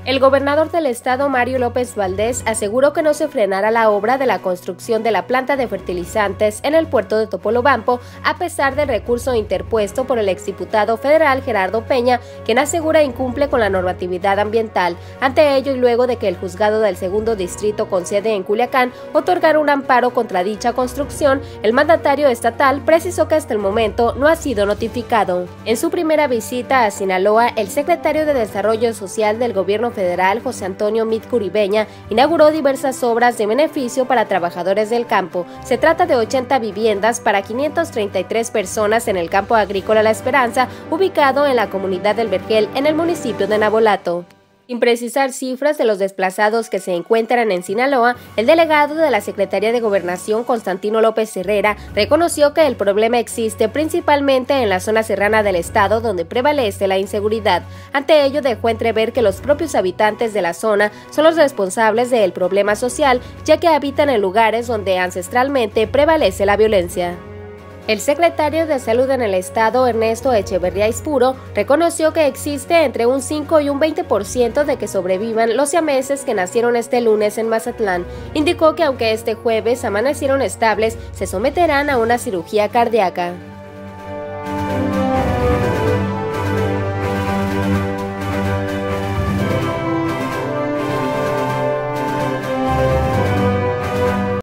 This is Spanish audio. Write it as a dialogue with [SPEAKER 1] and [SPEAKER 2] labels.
[SPEAKER 1] El gobernador del estado, Mario López Valdés, aseguró que no se frenará la obra de la construcción de la planta de fertilizantes en el puerto de Topolobampo, a pesar del recurso interpuesto por el exdiputado federal Gerardo Peña, quien asegura incumple con la normatividad ambiental. Ante ello, y luego de que el juzgado del segundo distrito con sede en Culiacán otorgara un amparo contra dicha construcción, el mandatario estatal precisó que hasta el momento no ha sido notificado. En su primera visita a Sinaloa, el secretario de Desarrollo Social del gobierno federal, José Antonio Meade Curibeña, inauguró diversas obras de beneficio para trabajadores del campo. Se trata de 80 viviendas para 533 personas en el campo agrícola La Esperanza, ubicado en la comunidad del Vergel, en el municipio de Navolato. Sin precisar cifras de los desplazados que se encuentran en Sinaloa, el delegado de la Secretaría de Gobernación, Constantino López Herrera, reconoció que el problema existe principalmente en la zona serrana del estado, donde prevalece la inseguridad. Ante ello, dejó entrever que los propios habitantes de la zona son los responsables del problema social, ya que habitan en lugares donde ancestralmente prevalece la violencia. El secretario de Salud en el estado, Ernesto Echeverría Ispuro, reconoció que existe entre un 5 y un 20% de que sobrevivan los siameses que nacieron este lunes en Mazatlán. Indicó que aunque este jueves amanecieron estables, se someterán a una cirugía cardíaca.